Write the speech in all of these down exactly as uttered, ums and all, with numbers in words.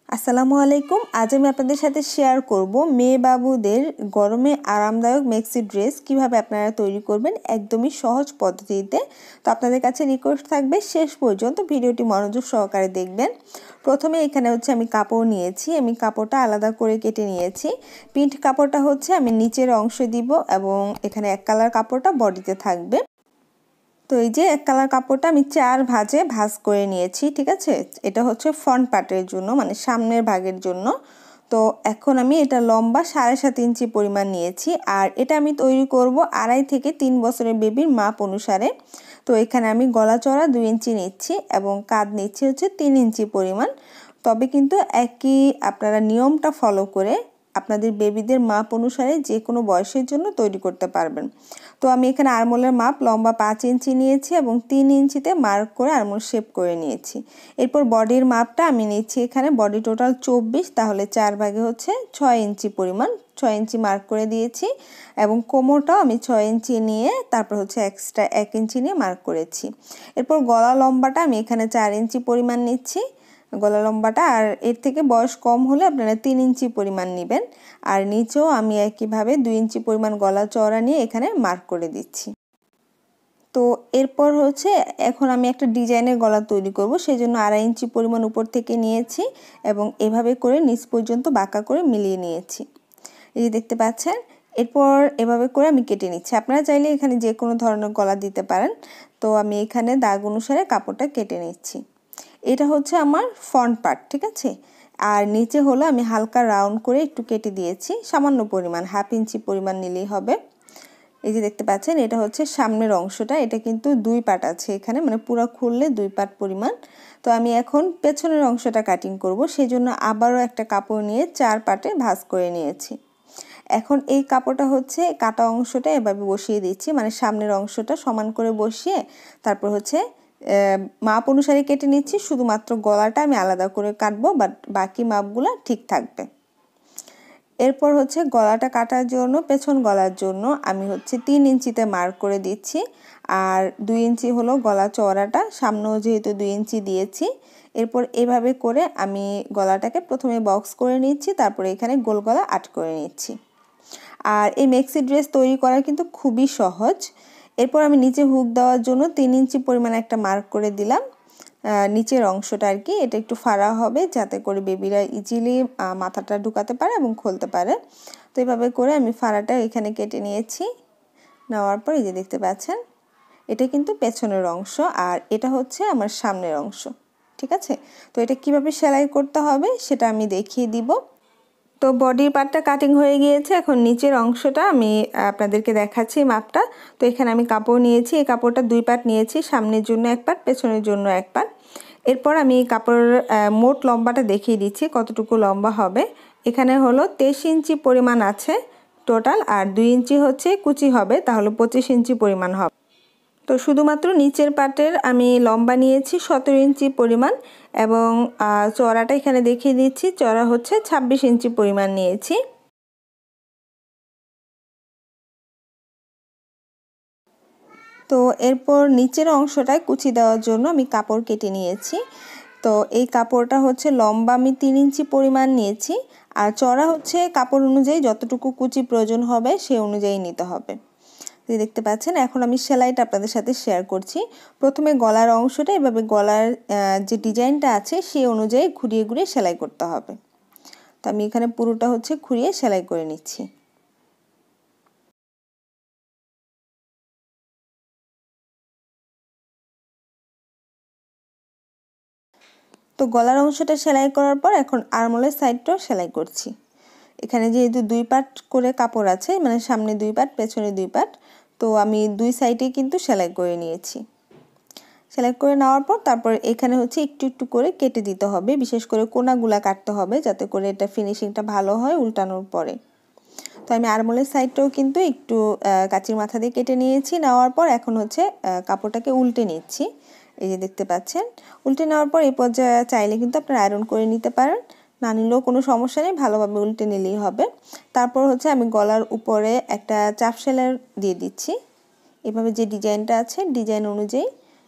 আসসালামু আলাইকুম। আজ আমি আপনাদের সাথে শেয়ার করব মেয়ে বাবুদের গরমে আরামদায়ক মেক্সি ড্রেস কিভাবে আপনারা তৈরি করবেন একদমই সহজ পদ্ধতিতে। তো আপনাদের কাছে রিকোয়েস্ট থাকবে শেষ পর্যন্ত ভিডিওটি মনোযোগ সহকারে দেখবেন। প্রথমে এখানে হচ্ছে আমি কাপড় নিয়েছি, আমি কাপড়টা আলাদা করে কেটে নিয়েছি। প্রিন্ট কাপড়টা হচ্ছে আমি নিচের অংশে দিব এবং এখানে এক কালার কাপড়টা বডিতে থাকবে। তো এই যে এক কালার কাপড়টা আমি চার ভাঁজে ভাঁজ করে নিয়েছি, ঠিক আছে। এটা হচ্ছে ফ্রন্ট পার্টের জন্য, মানে সামনের ভাগের জন্য। তো এখন আমি এটা লম্বা সাড়ে সাত ইঞ্চি পরিমাণ নিয়েছি, আর এটা আমি তৈরি করব আড়াই থেকে তিন বছরের বেবির মাপ অনুসারে। তো এখানে আমি গলা চড়া দুই ইঞ্চি নিচ্ছি এবং কাঁধ নিচ্ছি হচ্ছে তিন ইঞ্চি পরিমাণ। তবে কিন্তু একই আপনারা নিয়মটা ফলো করে আপনাদের বেবিদের মাপ অনুসারে যে কোনো বয়সের জন্য তৈরি করতে পারবেন। তো আমি এখানে আরমোলের মাপ লম্বা পাঁচ ইঞ্চি নিয়েছি এবং তিন ইঞ্চিতে মার্ক করে আরমোল শেপ করে নিয়েছি। এরপর বডির মাপটা আমি নিচ্ছি, এখানে বডি টোটাল চব্বিশ, তাহলে চার ভাগে হচ্ছে ছয় ইঞ্চি পরিমাণ, ছয় ইঞ্চি মার্ক করে দিয়েছি। এবং কোমরটাও আমি ছয় ইঞ্চি নিয়ে তারপর হচ্ছে এক্সট্রা এক ইঞ্চি নিয়ে মার্ক করেছি। এরপর গলা লম্বাটা আমি এখানে চার ইঞ্চি পরিমাণ নিচ্ছি, গলা লম্বাটা। আর এর থেকে বয়স কম হলে আপনারা তিন ইঞ্চি পরিমাণ নেবেন। আর নিচেও আমি একইভাবে দুই ইঞ্চি পরিমাণ গলা চওড়া নিয়ে এখানে মার্ক করে দিচ্ছি। তো এরপর হচ্ছে এখন আমি একটা ডিজাইনের গলা তৈরি করব, সেই জন্য আড়াই ইঞ্চি পরিমাণ উপর থেকে নিয়েছি এবং এভাবে করে নিচ পর্যন্ত বাঁকা করে মিলিয়ে নিয়েছি, এই যে দেখতে পাচ্ছেন। এরপর এভাবে করে আমি কেটে নিচ্ছি। আপনারা চাইলে এখানে যে কোনো ধরনের গলা দিতে পারেন। তো আমি এখানে দাগ অনুসারে কাপড়টা কেটে নিচ্ছি। এটা হচ্ছে আমার ফ্রন্ট পার্ট, ঠিক আছে। আর নিচে হলো আমি হালকা রাউন্ড করে একটু কেটে দিয়েছি, সামান্য পরিমাণ, হাফ ইঞ্চি পরিমাণ নিলেই হবে। এই যে দেখতে পাচ্ছেন, এটা হচ্ছে সামনের অংশটা। এটা কিন্তু দুই পার্ট আছে এখানে, মানে পুরো খুললে দুই পার্ট পরিমাণ। তো আমি এখন পেছনের অংশটা কাটিং করব, সেই জন্য আবারও একটা কাপড় নিয়ে চার পার্টে ভাঁজ করে নিয়েছি। এখন এই কাপড়টা হচ্ছে কাটা অংশটা এভাবে বসিয়ে দিচ্ছি, মানে সামনের অংশটা সমান করে বসিয়ে তারপর হচ্ছে মাপ অনুসারে কেটে নিচ্ছি। শুধুমাত্র গলাটা আমি আলাদা করে কাটবো, বাট বাকি মাপগুলো ঠিক থাকবে। এরপর হচ্ছে গলাটা কাটার জন্য, পেছন গলার জন্য আমি হচ্ছে তিন ইঞ্চিতে মার্ক করে দিচ্ছি। আর দুই ইঞ্চি হলো গলা চওড়াটা, সামনেও যেহেতু দুই ইঞ্চি দিয়েছি। এরপর এভাবে করে আমি গলাটাকে প্রথমে বক্স করে নিচ্ছি, তারপরে এখানে গোল গলা আট করে নিচ্ছি। আর এই মেক্সি ড্রেস তৈরি করা কিন্তু খুবই সহজ। এরপর আমি নিচে হুক দেওয়ার জন্য তিন ইঞ্চি পরিমাণ একটা মার্ক করে দিলাম, নিচের অংশটা আর কি। এটা একটু ফাড়া হবে যাতে করে বেবিরা ইজিলি মাথাটা ঢুকাতে পারে এবং খুলতে পারে। তো এইভাবে করে আমি ফাড়াটা এখানে কেটে নিয়েছি। নেওয়ার পর এই যে দেখতে পাচ্ছেন, এটা কিন্তু পেছনের অংশ আর এটা হচ্ছে আমার সামনের অংশ, ঠিক আছে। তো এটা কিভাবে সেলাই করতে হবে সেটা আমি দেখিয়ে দিব। তো বডির পার্টটা কাটিং হয়ে গিয়েছে, এখন নিচের অংশটা আমি আপনাদেরকে দেখাচ্ছি মাপটা। তো এখানে আমি কাপড় নিয়েছি, এই কাপড়টা দুই পার্ট নিয়েছি, সামনের জন্য এক পার্ট, পেছনের জন্য এক পার্ট। এরপর আমি কাপড়ের মোট লম্বাটা দেখিয়ে দিচ্ছি কতটুকু লম্বা হবে। এখানে হলো তেইশ ইঞ্চি পরিমাণ আছে টোটাল, আর দুই ইঞ্চি হচ্ছে কুচি হবে, তাহলে পঁচিশ ইঞ্চি পরিমাণ হবে। তো শুধুমাত্র নিচের পার্টের আমি লম্বা নিয়েছি সতেরো ইঞ্চি পরিমাণ এবং চওড়াটা এখানে দেখিয়ে দিচ্ছি, চওড়া হচ্ছে ছাব্বিশ ইঞ্চি পরিমাণ নিয়েছি। তো এরপর নিচের অংশটায় কুচি দেওয়ার জন্য আমি কাপড় কেটে নিয়েছি। তো এই কাপড়টা হচ্ছে লম্বা আমি তিন ইঞ্চি পরিমাণ নিয়েছি, আর চওড়া হচ্ছে কাপড় অনুযায়ী যতটুকু কুচি প্রয়োজন হবে সে অনুযায়ী নিতে হবে। দেখতে পাচ্ছেন, এখন আমি সেলাইটা আপনাদের সাথে শেয়ার করছি। প্রথমে গলার অংশটা এভাবে গলার যে ডিজাইনটা আছে সেই অনুযায়ী ঘুরিয়ে ঘুরিয়ে সেলাই করতে হবে। তো আমি এখানে পুরোটা হচ্ছে ঘুরিয়ে সেলাই করে নিচ্ছি। তো গলার অংশটা সেলাই করার পর এখন আরমোলের সাইডটাও সেলাই করছি। এখানে যেহেতু দুই পার্ট করে কাপড় আছে, মানে সামনে দুই পার্ট পেছনে দুই পার্ট, তো আমি দুই সাইডে কিন্তু সেলাই করে নিয়েছি। সেলাই করে নেওয়ার পর তারপর এখানে হচ্ছে একটু একটু করে কেটে দিতে হবে, বিশেষ করে কোনাগুলা কাটতে হবে যাতে করে এটা ফিনিশিংটা ভালো হয় উল্টানোর পরে। তো আমি আরমোলের সাইডটাও কিন্তু একটু কাঁচির মাথা দিয়ে কেটে নিয়েছি। নেওয়ার পর এখন হচ্ছে কাপড়টাকে উল্টে নিচ্ছি, এই যে দেখতে পাচ্ছেন। উল্টে নেওয়ার পর এই পর্যায়ে চাইলে কিন্তু আপনারা আয়রন করে নিতে পারেন, না নিলেও কোনো সমস্যা নেই, ভালোভাবে উল্টে নিলেই হবে। তারপর হচ্ছে আমি গলার উপরে একটা চাপ সেলাই দিয়ে দিচ্ছি, এভাবে যে ডিজাইনটা আছে ডিজাইন অনুযায়ী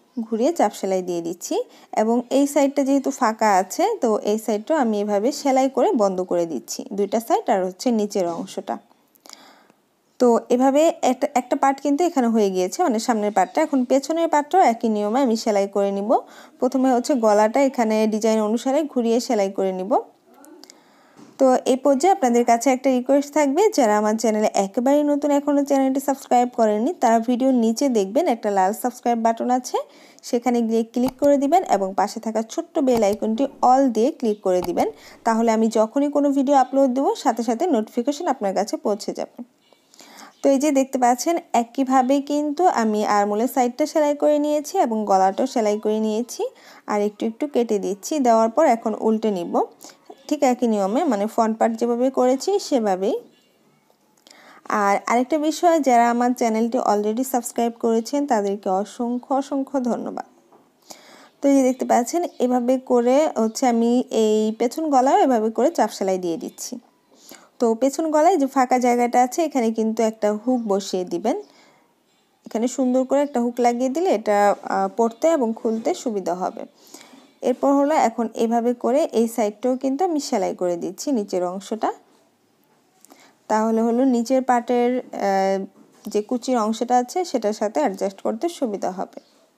ঘুরিয়ে চাপ সেলাই দিয়ে দিচ্ছি এবং এই সাইডটা যেহেতু ফাঁকা আছে তো এই সাইডটাও আমি এভাবে সেলাই করে বন্ধ করে দিচ্ছি, দুইটা সাইড আর হচ্ছে নিচের অংশটা। তো এভাবে একটা একটা পার্ট কিন্তু এখানে হয়ে গিয়েছে, মানে সামনের পার্টটা। এখন পেছনের পার্টটাও একই নিয়মে আমি সেলাই করে নিব। প্রথমে হচ্ছে গলাটা এখানে ডিজাইন অনুসারে ঘুরিয়ে সেলাই করে নিব। তো এই পর্যায়ে আপনাদের কাছে একটা রিকোয়েস্ট থাকবে, যারা আমার চ্যানেলে একেবারেই নতুন এখনও চ্যানেলটি সাবস্ক্রাইব করেননি তারা ভিডিওর নিচে দেখবেন একটা লাল সাবস্ক্রাইব বাটন আছে, সেখানে গিয়ে ক্লিক করে দিবেন এবং পাশে থাকা ছোট্ট বেল আইকনটি অল দিয়ে ক্লিক করে দিবেন। তাহলে আমি যখনই কোনো ভিডিও আপলোড দেবো সাথে সাথে নোটিফিকেশন আপনার কাছে পৌঁছে যাবে। তো এই যে দেখতে পাচ্ছেন একইভাবে কিন্তু আমি আরমোলের সাইডটা সেলাই করে নিয়েছি এবং গলাটাও সেলাই করে নিয়েছি আর একটু একটু কেটে দিচ্ছি। দেওয়ার পর এখন উল্টে নিব ঠিক একই নিয়মে, মানে ফ্রন্ট পার্ট যেভাবে করেছি সেভাবেই। আর আরেকটা বিষয়, যারা আমার চ্যানেলটি অলরেডি সাবস্ক্রাইব করেছেন তাদেরকে অসংখ্য অসংখ্য ধন্যবাদ। তো এই দেখতে পাচ্ছেন এভাবে করে হচ্ছে আমি এই পেছন গলাও এভাবে করে চাপ সেলাই দিয়ে দিচ্ছি। তো পেছন গলায় যে ফাঁকা জায়গাটা আছে এখানে কিন্তু একটা হুক বসিয়ে দিবেন, এখানে সুন্দর করে একটা হুক লাগিয়ে দিলে এটা পরতে এবং খুলতে সুবিধা হবে। এরপর হলো এখন এভাবে করে এই সাইডটাও কিন্তু আমি সেলাই করে দিচ্ছি নিচের অংশটা, তাহলে হলো নিচের পাটের যে কুচির অংশটা আছে সেটার সাথে অ্যাডজাস্ট করতে সুবিধা হবে।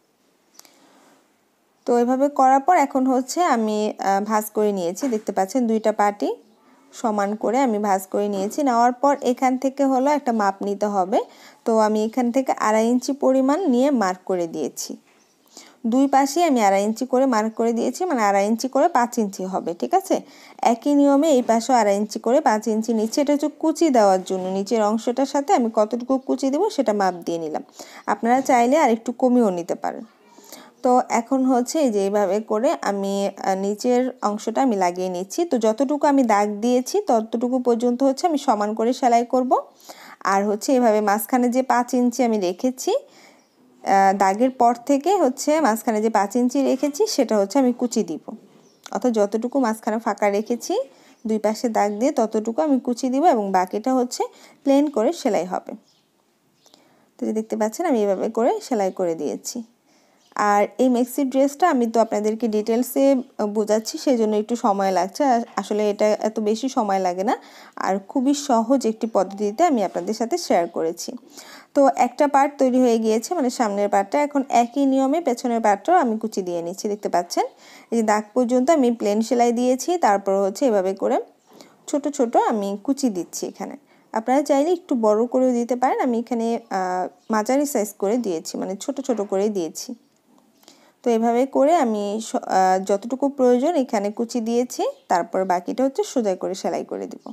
তো এভাবে করার পর এখন হচ্ছে আমি ভাঁজ করে নিয়েছি, দেখতে পাচ্ছেন দুইটা পাটি সমান করে আমি ভাঁজ করে নিয়েছি। নেওয়ার পর এখান থেকে হলো একটা মাপ নিতে হবে, তো আমি এখান থেকে আড়াই ইঞ্চি পরিমাণ নিয়ে মার্ক করে দিয়েছি। দুই পাশে আমি আড়াই ইঞ্চি করে মার্ক করে দিয়েছি, মানে আড়াই ইঞ্চি করে পাঁচ ইঞ্চি হবে, ঠিক আছে। একই নিয়মে এই পাশেও আড়াই ইঞ্চি করে পাঁচ ইঞ্চি নিচে, এটা হচ্ছে কুচি দেওয়ার জন্য নিচের অংশটার সাথে আমি কতটুকু কুচি দেবো সেটা মাপ দিয়ে নিলাম। আপনারা চাইলে আর একটু কমিয়েও নিতে পারেন। তো এখন হচ্ছে এই যে এইভাবে করে আমি নিচের অংশটা আমি লাগিয়ে নিচ্ছি। তো যতটুকু আমি দাগ দিয়েছি ততটুকু পর্যন্ত হচ্ছে আমি সমান করে সেলাই করব। আর হচ্ছে এভাবে মাঝখানে যে পাঁচ ইঞ্চি আমি রেখেছি দাগের পর থেকে হচ্ছে মাঝখানে যে পাঁচ ইঞ্চি রেখেছি সেটা হচ্ছে আমি কুচি দিব, অর্থাৎ যতটুকু মাঝখানে ফাঁকা রেখেছি দুই পাশে দাগ দিয়ে ততটুকু আমি কুচি দিব এবং বাকিটা হচ্ছে প্লেন করে সেলাই হবে। তো দেখতে পাচ্ছেন আমি এভাবে করে সেলাই করে দিয়েছি। আর এই মেক্সি ড্রেসটা আমি তো আপনাদেরকে ডিটেলসে বোঝাচ্ছি সেই জন্য একটু সময় লাগছে, আসলে এটা এত বেশি সময় লাগে না আর খুবই সহজ একটি পদ্ধতিতে আমি আপনাদের সাথে শেয়ার করেছি। তো একটা পার্ট তৈরি হয়ে গিয়েছে, মানে সামনের পার্টটা। এখন একই নিয়মে পেছনের পার্টটাও আমি কুচি দিয়ে নিচ্ছি, দেখতে পাচ্ছেন এই যে দাগ পর্যন্ত আমি প্লেন সেলাই দিয়েছি, তারপর হচ্ছে এভাবে করে ছোট ছোট আমি কুচি দিচ্ছি। এখানে আপনারা চাইলে একটু বড় করেও দিতে পারেন, আমি এখানে মাঝারি সাইজ করে দিয়েছি, মানে ছোট ছোট করে দিয়েছি। তো এভাবে করে আমি যতটুকু প্রয়োজন এখানে কুচি দিয়েছি, তারপর বাকিটা হচ্ছে সোজা করে সেলাই করে দিব।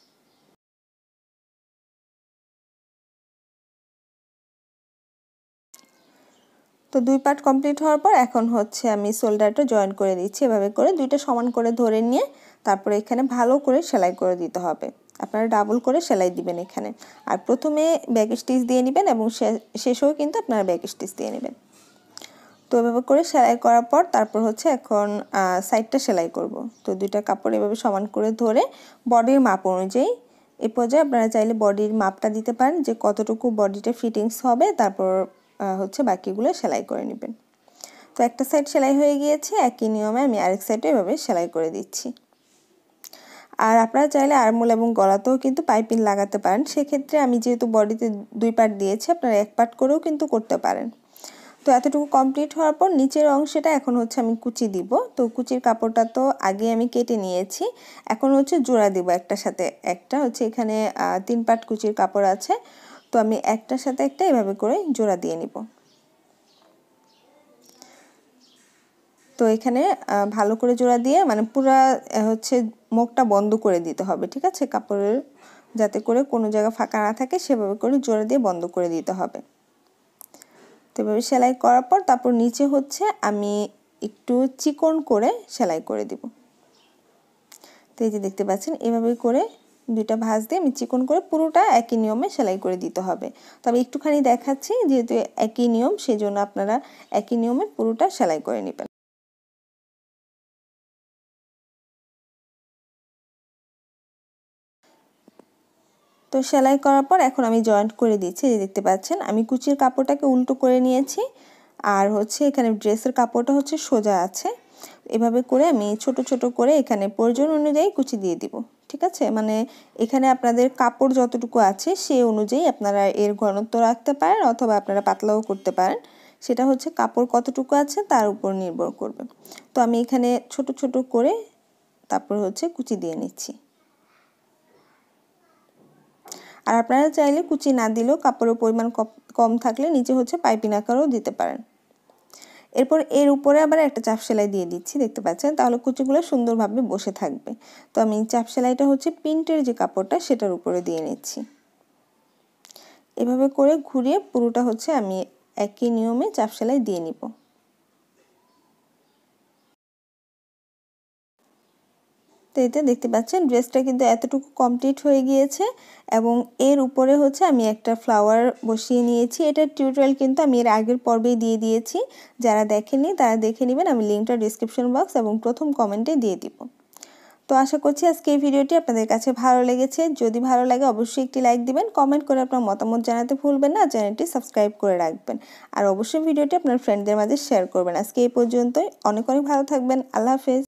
তো দুই পার্ট কমপ্লিট হওয়ার পর এখন হচ্ছে আমি শোল্ডারটা জয়েন করে দিচ্ছি, এভাবে করে দুইটা সমান করে ধরে নিয়ে তারপরে এখানে ভালো করে সেলাই করে দিতে হবে। আপনারা ডাবল করে সেলাই দিবেন এখানে, আর প্রথমে ব্যাক স্টিচ দিয়ে নেবেন এবং শেষেও কিন্তু আপনারা ব্যাক স্টিচ দিয়ে নেবেন। তো এভাবে করে সেলাই করার পর তারপর হচ্ছে এখন সাইডটা সেলাই করব। তো দুইটা কাপড় এভাবে সমান করে ধরে বডির মাপ অনুযায়ী এই পর্যায়ে আপনারা চাইলে বডির মাপটা দিতে পারেন যে কতটুকু বডিটা ফিটিংস হবে, তারপর হচ্ছে বাকিগুলো সেলাই করে নেবেন। তো একটা সাইড সেলাই হয়ে গিয়েছে, একই নিয়মে আমি আরেক সাইডে এভাবে সেলাই করে দিচ্ছি। আর আপনারা চাইলে আরমোল এবং গলাতেও কিন্তু পাইপিং লাগাতে পারেন, সেক্ষেত্রে আমি যেহেতু বডিতে দুই পার্ট দিয়েছি আপনারা এক পার্ট করেও কিন্তু করতে পারেন। তো এতটুকু কমপ্লিট হওয়ার পর নিচের অংশটা এখন হচ্ছে আমি কুচি দিব। তো কুচির কাপড়টা তো আগে আমি কেটে নিয়েছি, এখন হচ্ছে জোড়া দিব একটার সাথে একটা, হচ্ছে এখানে তিন পার্ট কুচির কাপড় আছে, তো আমি একটার সাথে একটা এভাবে করে জোড়া দিয়ে নিব। তো এখানে ভালো করে জোড়া দিয়ে মানে পুরা হচ্ছে মুখটা বন্ধ করে দিতে হবে, ঠিক আছে, কাপড়ের যাতে করে কোনো জায়গা ফাঁকা না থাকে সেভাবে করে জোড়া দিয়ে বন্ধ করে দিতে হবে। তো এভাবে সেলাই করার পর তারপর নিচে হচ্ছে আমি একটু চিকন করে সেলাই করে দিব। তো এই যে দেখতে পাচ্ছেন এভাবে করে দুইটা ভাঁজ দিয়ে আমি চিকন করে পুরোটা একই নিয়মে সেলাই করে দিতে হবে। তবে একটুখানি দেখাচ্ছি যেহেতু একই নিয়ম সেজন্য আপনারা একই নিয়মে পুরোটা সেলাই করে নেবেন। তো সেলাই করার পর এখন আমি জয়েন্ট করে দিচ্ছি, যে দেখতে পাচ্ছেন আমি কুচির কাপড়টাকে উল্টো করে নিয়েছি আর হচ্ছে এখানে ড্রেসের কাপড়টা হচ্ছে সোজা আছে। এভাবে করে আমি ছোট ছোট করে এখানে প্রয়োজন অনুযায়ী কুচি দিয়ে দিব, ঠিক আছে? মানে এখানে আপনাদের কাপড় যতটুকু আছে সেই অনুযায়ী আপনারা এর ঘনত্ব রাখতে পারেন অথবা আপনারা পাতলাও করতে পারেন, সেটা হচ্ছে কাপড় কতটুকু আছে তার উপর নির্ভর করবে। তো আমি এখানে ছোট ছোট করে তারপর হচ্ছে কুচি দিয়ে নিচ্ছি। আর আপনারা চাইলে কুচি না দিলেও কাপড়ের পরিমাণ কম থাকলে নিচে হচ্ছে পাইপিং আকারও দিতে পারেন। এরপর এর উপরে আবার একটা চাপ সেলাই দিয়ে দিচ্ছি, দেখতে পাচ্ছেন, তাহলে কুচিগুলো সুন্দরভাবে বসে থাকবে। তো আমি চাপ সেলাইটা হচ্ছে প্রিন্টের যে কাপড়টা সেটার উপরে দিয়ে নিচ্ছি। এভাবে করে ঘুরিয়ে পুরোটা হচ্ছে আমি একই নিয়মে চাপ সেলাই দিয়ে নিব। তো এতে দেখতে পাচ্ছেন ড্রেসটা কিন্তু এতটুকু কমপ্লিট হয়ে গিয়েছে এবং এর উপরে হচ্ছে আমি একটা ফ্লাওয়ার বসিয়ে নিয়েছি। এটার টিউটোরিয়াল কিন্তু আমি এর আগের পর্বেই দিয়ে দিয়েছি, যারা দেখেননি তারা দেখে নেবেন, আমি লিঙ্কটা ডিসক্রিপশন বক্স এবং প্রথম কমেন্টে দিয়ে দিব। তো আশা করছি আজকে এই ভিডিওটি আপনাদের কাছে ভালো লেগেছে। যদি ভালো লাগে অবশ্যই একটি লাইক দিবেন, কমেন্ট করে আপনার মতামত জানাতে ভুলবেন না, চ্যানেলটি সাবস্ক্রাইব করে রাখবেন আর অবশ্যই ভিডিওটি আপনার ফ্রেন্ডদের মাঝে শেয়ার করবেন। আজকে এই পর্যন্তই, অনেক অনেক ভালো থাকবেন। আল্লাহ হাফেজ।